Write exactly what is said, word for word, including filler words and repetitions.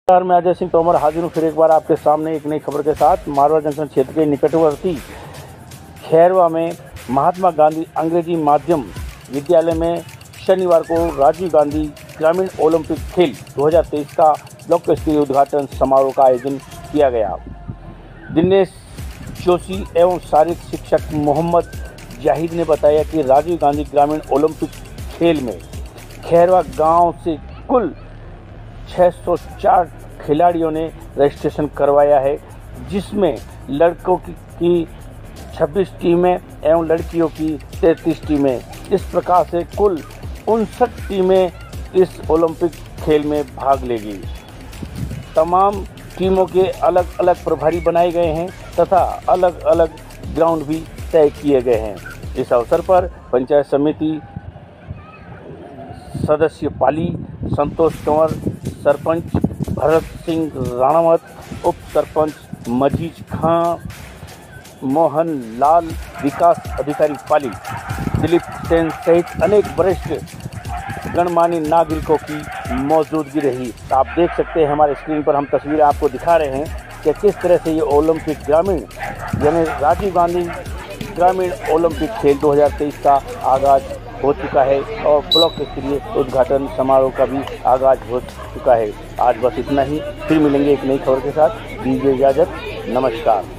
नमस्कार, मैं अजय सिंह तोमर हाजिर हूँ फिर एक बार आपके सामने एक नई खबर के साथ। मारवाड़ जंक्शन क्षेत्र के निकटवर्ती खैरवा में महात्मा गांधी अंग्रेजी माध्यम विद्यालय में शनिवार को राजीव गांधी ग्रामीण ओलंपिक खेल दो हज़ार तेईस का ब्लॉक स्तरीय उद्घाटन समारोह का आयोजन किया गया। दिनेश जोशी एवं शारीरिक शिक्षक मोहम्मद जाहिद ने बताया कि राजीव गांधी ग्रामीण ओलंपिक खेल में खैरवा गांव से कुल छह सौ चार खिलाड़ियों ने रजिस्ट्रेशन करवाया है, जिसमें लड़कों की छब्बीस टीमें एवं लड़कियों की तैंतीस टीमें। इस प्रकार से कुल उनसठ टीमें इस ओलंपिक खेल में भाग लेगी। तमाम टीमों के अलग अलग प्रभारी बनाए गए हैं तथा अलग अलग ग्राउंड भी तय किए गए हैं। इस अवसर पर पंचायत समिति सदस्य पाली संतोष कंवर, सरपंच भरत सिंह राणावत, उप सरपंच मजीज खां, मोहन लाल, विकास अधिकारी पाली दिलीप सेन सहित अनेक वरिष्ठ गणमान्य नागरिकों की मौजूदगी रही। आप देख सकते हैं हमारे स्क्रीन पर हम तस्वीरें आपको दिखा रहे हैं कि किस तरह से ये ओलंपिक ग्रामीण यानी राजीव गांधी ग्रामीण ओलंपिक खेल दो हज़ार तेईस का आगाज़ हो चुका है और ब्लॉक स्तरीय उद्घाटन समारोह का भी आगाज हो चुका है। आज बस इतना ही, फिर मिलेंगे एक नई खबर के साथ। दीजिए इजाज़त, नमस्कार।